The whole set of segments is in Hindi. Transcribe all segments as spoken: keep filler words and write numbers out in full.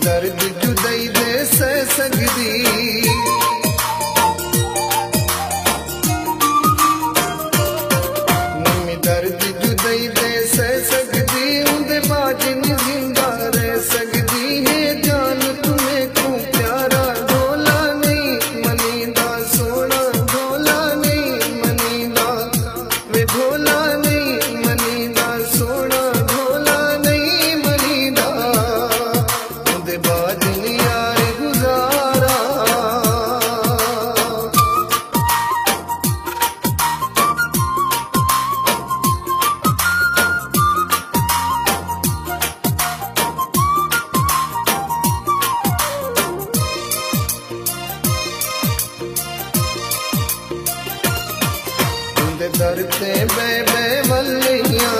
दर्द जुदाई दे सह सकदी मम्मी दर्द जुदाई दे सह सकदी उंदे बाद नहीं जिंदा रह सकदी है जान तुम्हें को प्यारा ढोला नहीं मनीदा सोना ढोला नहीं मनीदा वे ढोला नहीं मनीदा सोना ढोला नहीं मनीदा उंदे बाद नहीं यार गुजारा दर ते बे बे वल्लियां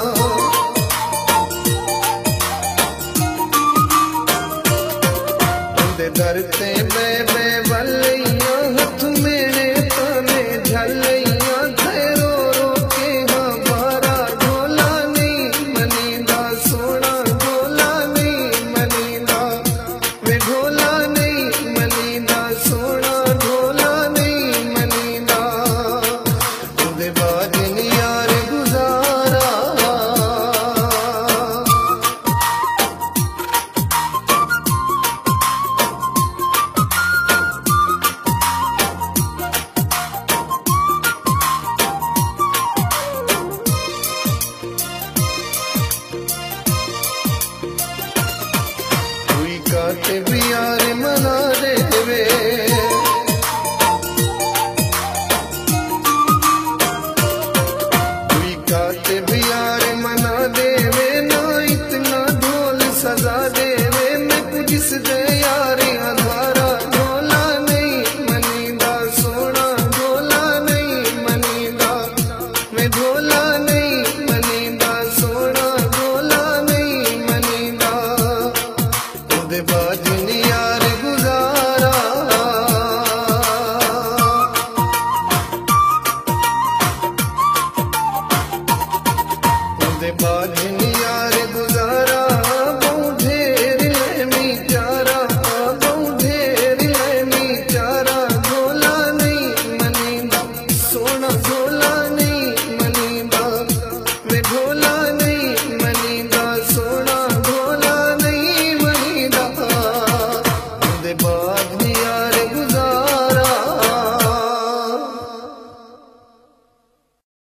दर ते बे बे वल्लियां हथ मेरे ताने झल्लियां थे रो रो के हाँ बारा ढोला नहीं मनीदा सोना ढोला नहीं मनीदा वे ढोला नहीं मनीदा सोना ढोला नहीं मनीदा बाद नहीं यार गुजारा कोई काते भी यार मना देवे काते भी यार मना देवे ना इतना ढोल सजा देवे मैं कुछ दे यार अधारा ढोला नहीं मनीदा सोना ढोला नहीं मनीदा मैं ढोला नहीं मनीदा सोना ढोला नहीं मनीदा उदे बाद नहीं यार गुजारा बाद